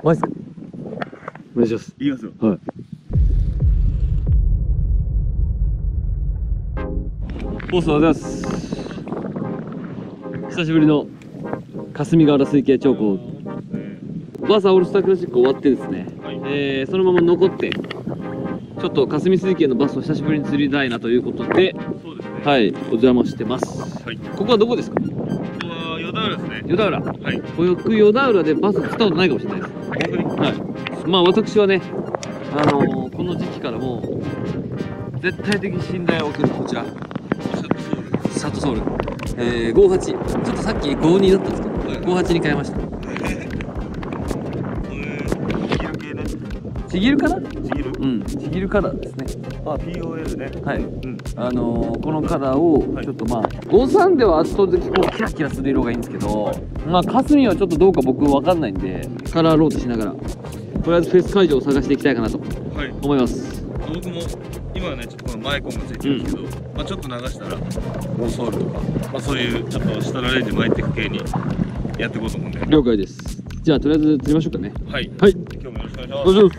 マジっすか。お願いします。 いきますよ。 はい。ボスおはようございます。久しぶりの霞ヶ浦水系長考バーサーオールスタークラシック終わってですね、はい、そのまま残ってちょっと霞水系のバスを久しぶりに釣りたいなということで、そうですね、はい、お邪魔してます。はい、ここはどこですか？ここは与田浦ですね。 与田浦。はい。僕与田浦でバス釣ったことないかもしれないです。本当に？はい。まあ私はね、この時期からもう絶対的信頼を送るこちら。シャットソウル。58。ちょっとさっき52だったんですけど、はい、58に変えました。ちぎるかな？ちぎる？うん、ちぎるカラーですね。 あ、POL ね。 はい。うん。このカラーをちょっとまあ、53では圧倒的こうキラキラする色がいいんですけど、まあ霞はちょっとどうか僕わかんないんで、カラーロードしながら、とりあえずフェス会場を探していきたいかなと思います。 僕も今はね、ちょっとこのマイコンがついてるんですけど、まあちょっと流したらオンソールとか、まあそういうちょっと下のレンジ巻いていく系にやっていこうと思うんで。了解です。じゃあとりあえず釣りましょうかね。はい。はい。今日もよろしくお願いします。お願いします。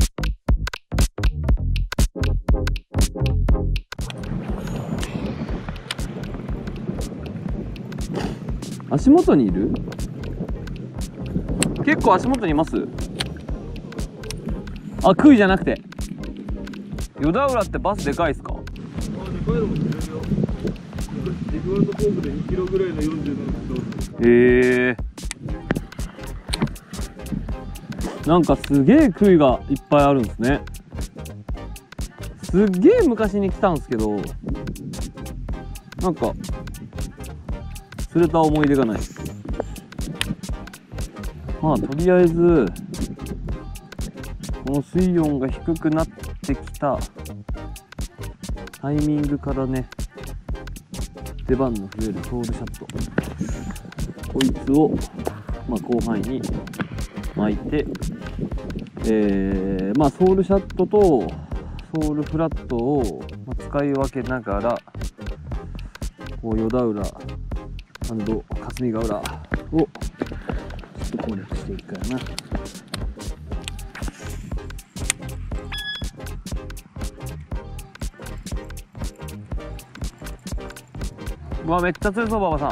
足元にいる？結構足元にいます？あ、杭じゃなくて。与田浦ってバスでかいですか？ でかいのも釣れるよ。ジグワンドフォークで2キロぐらいの47キロ。 なんかすげえ杭がいっぱいあるんですね。すっげえ昔に来たんですけど、なんか釣れた思い出がない。まあとりあえずこの水温が低くなってきたタイミングからね、出番の増えるソールシャット、こいつをまあ広範囲に巻いて、まあソールシャットとソールフラットを使い分けながら、こう与田浦霞ヶ浦をちょっと攻略していくからな。うわ、めっちゃ釣れそう、馬場さん。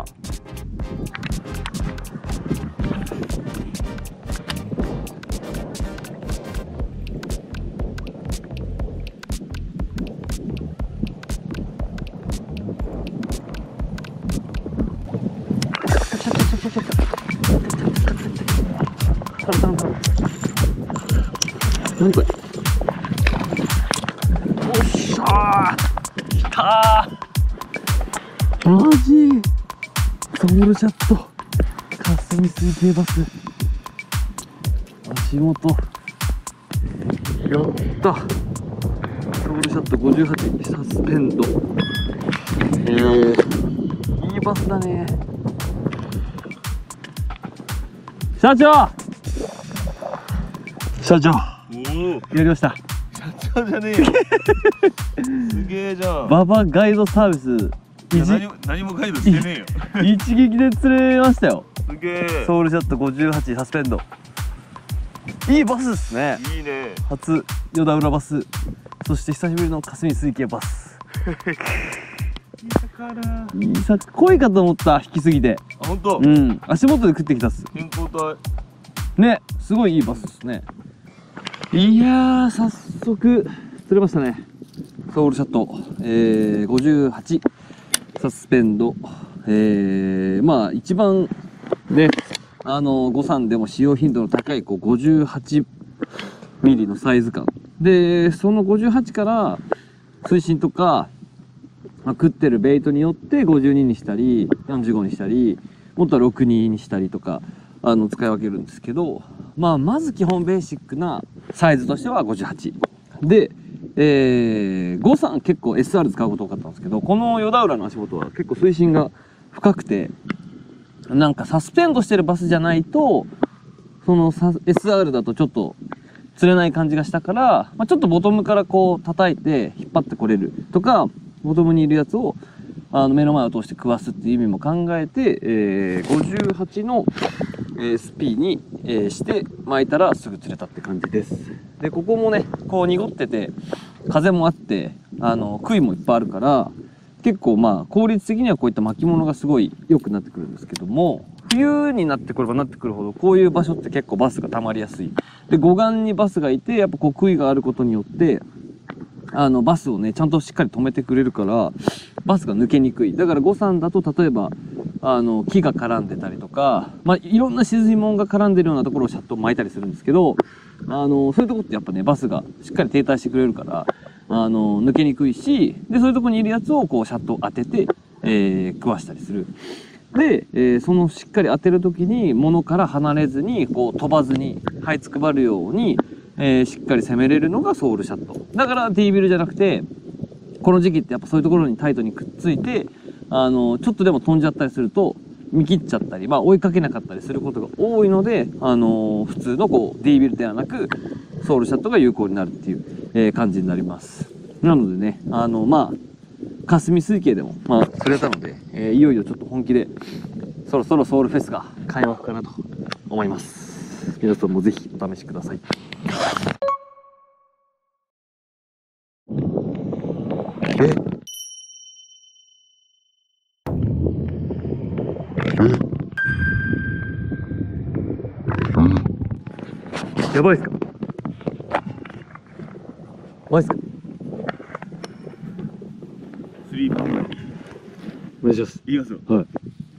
何これ？おっしゃー、きたー。マジソールシャット霞水系バス、足元やった。ソールシャット58サスペンド、いいバスだね。社長やりました。 社長じゃねえよ。すげえじゃん。 馬場ガイドサービス何もガイドしてねえよ。 一撃で釣れましたよ。 すげえ。 ソールシャット58サスペンド、いいバスですね。 いいね。 初与田浦バス、そして久しぶりの霞水系バス。いいさ、濃いかと思った、引きすぎて。 あ、本当。 うん、足元で食ってきたっす。 健康体ね、すごいいいバスですね。いやー、早速釣れましたね。ソールシャット、58サスペンド、まあ一番ね、誤差でも使用頻度の高いこう58ミリのサイズ感で、その58から水深とか、食ってるベイトによって52にしたり45にしたり、もっとは62にしたりとか使い分けるんですけど、まあまず基本ベーシックなサイズとしては58で、誤差結構 SR 使うこと多かったんですけど、この与田浦の足元は結構水深が深くて、なんかサスペンドしてるバスじゃないとそのSR だとちょっと釣れない感じがしたから、まあ、ちょっとボトムからこう叩いて引っ張ってこれるとか、ボトムにいるやつを目の前を通して食わすっていう意味も考えて、58の SP に、して巻いたらすぐ釣れたって感じです。でここもねこう濁ってて風もあって杭もいっぱいあるから結構まあ効率的にはこういった巻物がすごい良くなってくるんですけども、冬になってくればなってくるほどこういう場所って結構バスが溜まりやすい。で護岸にバスがいてやっぱこう杭があることによってバスをねちゃんとしっかり止めてくれるからバスが抜けにくい。だから五山だと例えば木が絡んでたりとか、まあ、いろんな沈み物が絡んでるようなところをシャット巻いたりするんですけどそういうとこってやっぱねバスがしっかり停滞してくれるから抜けにくいし、でそういうとこにいるやつをこうシャットを当てて、食わしたりする。で、そのしっかり当てる時に物から離れずにこう飛ばずに這いつくばるように、しっかり攻めれるのがソウルシャットだから。 T ビルじゃなくてこの時期ってやっぱそういうところにタイトにくっついてちょっとでも飛んじゃったりすると見切っちゃったり、まあ、追いかけなかったりすることが多いので、普通のこう D ビルではなくソウルシャットが有効になるっていう、感じになります。なのでねまあ霞水系でもまあ釣れたので、いよいよちょっと本気でそろそろソウルフェスが開幕かなと思います。皆さんもぜひお試しください。やばいっすか？マジっすか？ スリーパーお願いします。 いきますよ。 はい。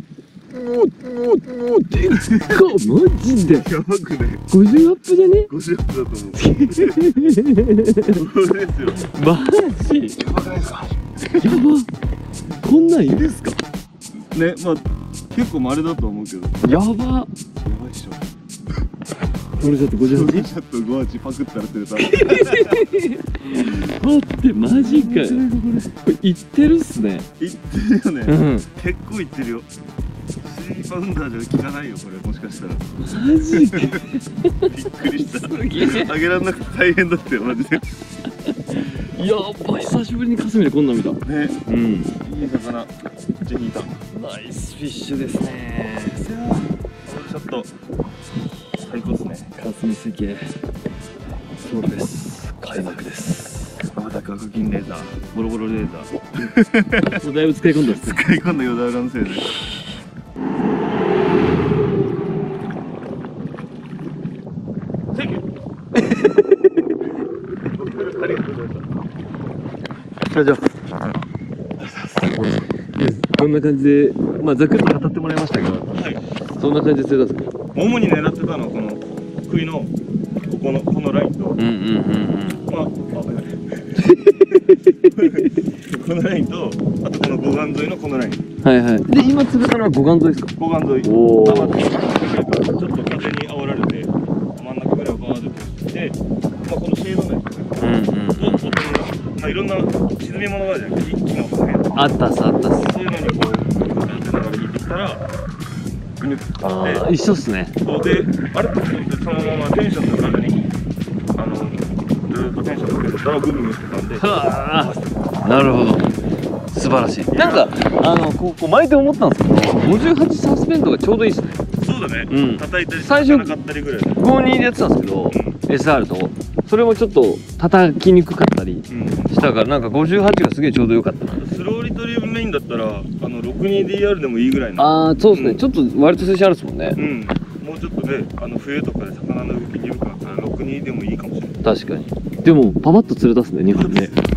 でっかマジでやばくね。 50アップじゃね 50アップだと思う。そうですよ。 マジやばくないですか？ やば。こんなんいるっすか？ ね、まあ結構稀だと思うけど。 やば。 やばいっしょ。 ソウルシャット 58？ ちょっと58パクったら釣れた。 待ってマジかよ。これいってるっすね。 いってるよね。 うん。 結構いってるよ。3パウンダーじゃ効かないよこれ、もしかしたら。 マジでびっくりした。 すげえ。 あげらんなくて大変だったよマジで。 やばい、久しぶりに霞でこんなん見た。 ね、 うん。 いい魚口にいた。 ナイスフィッシュですね。 ちょっと最高ですね。 霞水系ソウルフェス開幕です。 また角金レーザー、ボロボロレーザー。 もうだいぶ使い込んだっす。 使い込んだヨダウラのせいで。センキュー。ありがとうございました。 じゃあこんな感じで、まあざっくりと語ってもらいましたけど、 はい。 そんな感じで釣れたんですか？ 主に狙ってたのはこの杭のこのラインと、 うんうんうんうん。 まあこのラインと、あとこの護岸沿いのこのライン。 はいはい。で今釣れたのは護岸沿いですか？ 護岸沿い。 おー。 ちょっと風に煽られて真ん中ぐらいをバーッと取って、まあこのシェード面と、まあいろんな沈み物があるじゃないですか。木の破片。 あったっすあったっす。 そういうのにこう当てながら引いてきたらぐにゅっとあって、 あ一緒っすね。 そうで、あれと思ってそのままテンションの風にずーっとテンションかけてたらグルグルしてたんで。 はあ、なるほど。素晴らしい。なんかこう巻いて思ったんですけど、58サスペンドがちょうどいいですね。 そうだね。 うん。 叩いたり最初叩かなかったりぐらいで。 52でやってたんですけど、SR とそれもちょっと叩きにくかったりしたから、なんか58がすげえちょうどよかったな。 スローリトリーブメインだったら62DR でもいいぐらいな。 ああそうですね、ちょっと割と推進あるっすもんね。 もうちょっとね、冬とかで魚の動き鈍くなったら62でもいいかもしれない。 確かに。でもパパッと釣れたっすね2本ね。